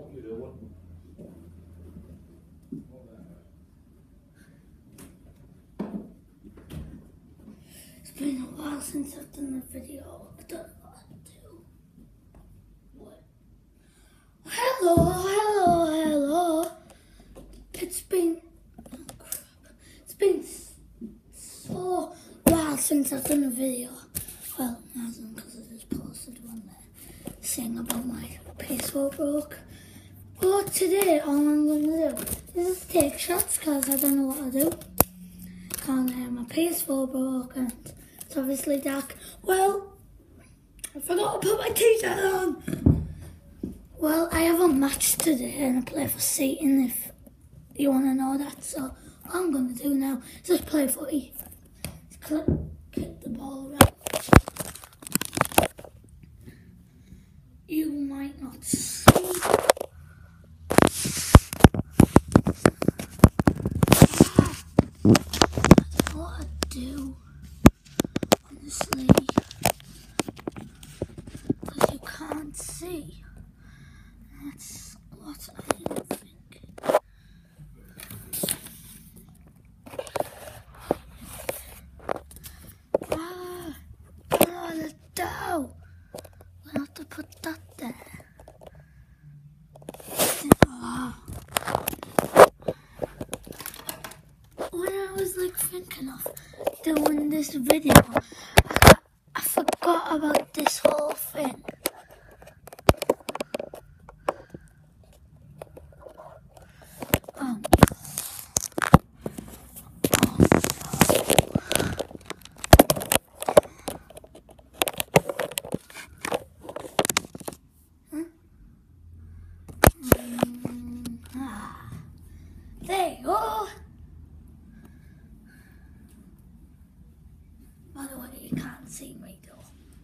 you doing? It's been a while since I've done a video. I don't know what to do. What? Hello. It's been so while since I've done a video. Well, it hasn't, because I just posted one there saying about my PS4 broke. But today, all I'm going to do is just take shots because I don't know what to do. Can't my PS4 broke and it's obviously dark. Well, I forgot to put my t-shirt on. Well, I have a match today and I play for Seaton if you want to know that. So what I'm going to do now is just play footy. Just kick the ball around. You might not see. What I do, honestly, because you can't see. That's what I'm thinking. I don't know what to do. I'm going to have to put that there. When I was thinking of doing this video, I forgot about this whole thing. There you go. By the way, you can't see me though.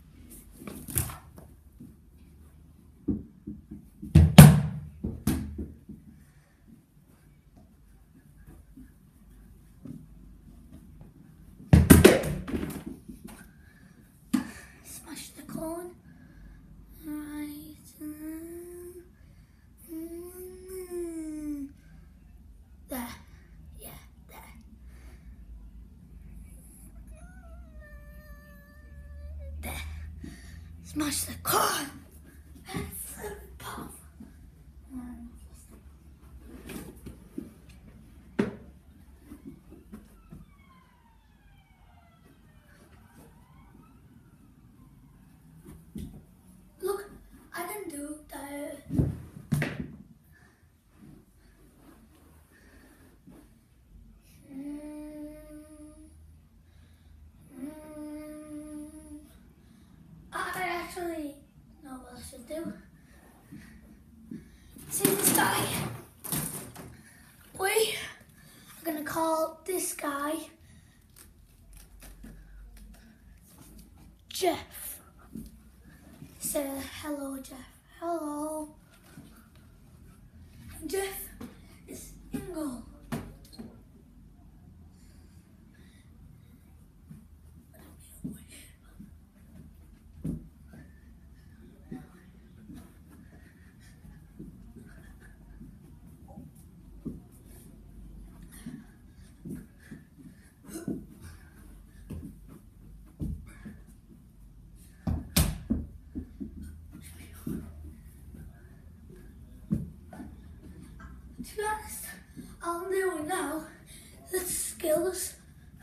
Smash the cone. Right. There. Yeah, there. There. Smash the cone. And flip it pop. Look, I didn't do that. I actually know what I should do. See this guy? We are gonna call this guy Jeff. Say hello, Jeff. Hello. Jeff is in goal. To be honest, all I'm doing now is skills.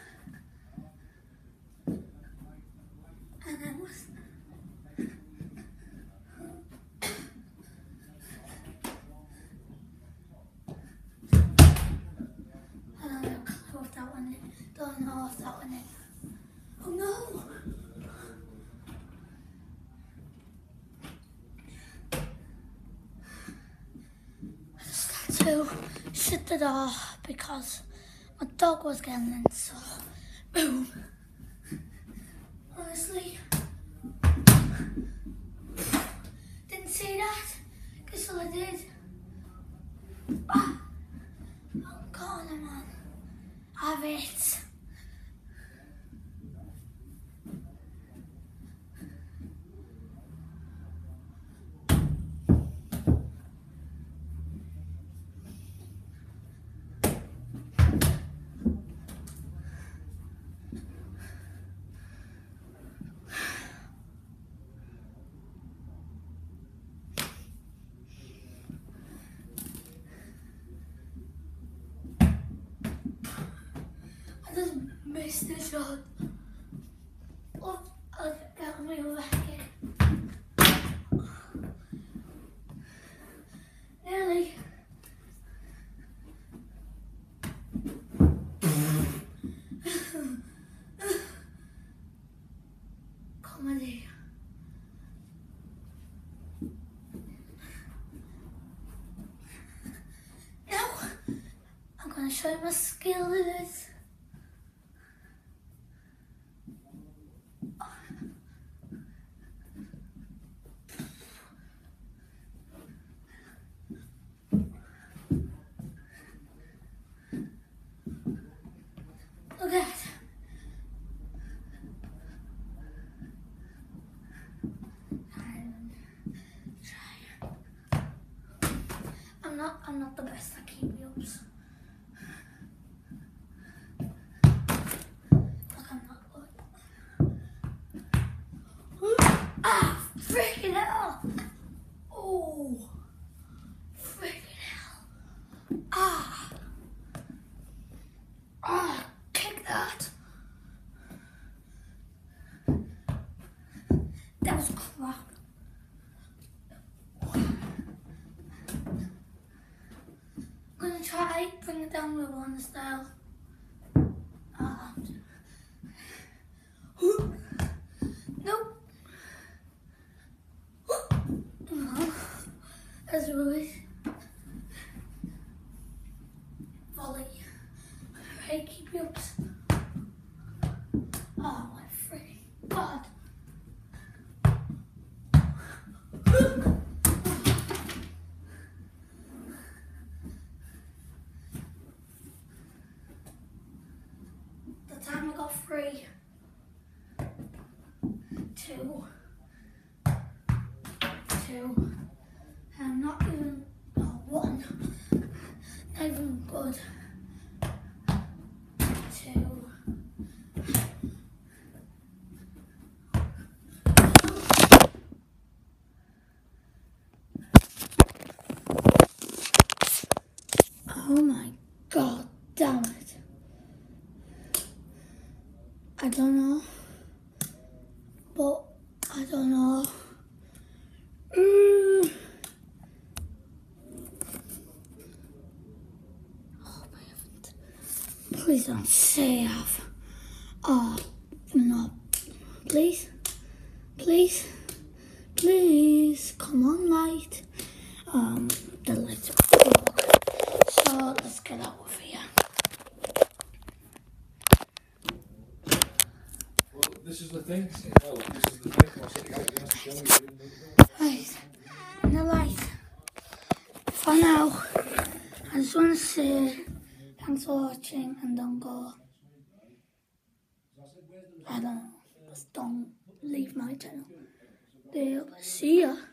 And I must. I don't know if that one is. Don't know if that one is. Oh no! I just had to shut the door because my dog was getting in, so boom. Honestly, didn't see that. Guess what I did? Ah, I'm calling man. Have it. I just missed the shot. Oh, I'll get on my other hand. Nearly. Comedy. Now, I'm going to show you my skill with this. Look at it. I'm not the best at keeping ups. Look, I'm not good. Ah, freaking hell! Oh, freaking hell! Kick that! That was crap. I'm gonna try bring it down with one style. Nope. As always. Volley. Right, keep your ups. Oh my freaking god. The time I got 3, 2, 2. I'm not even 1. Not even good. 2. Oh my god, damn it. I don't know. But I don't know. Please don't say I've. Oh, no. Please. Please. Please. Come on, light. The lights are broke. So let's get out of here. Well, this is the thing. Oh, this is the thing. What's it like? You have to show me. Right. And the light. For now, I just want to say thanks for watching and don't go. I don't know. Just don't leave my channel. See ya.